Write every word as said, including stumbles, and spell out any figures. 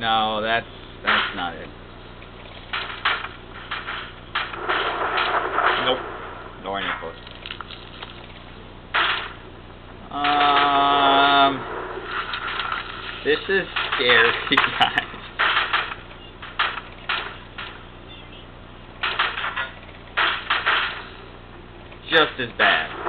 No, that's that's not it. Nope. Nowhere near close. Um, this is scary, guys. Just as bad.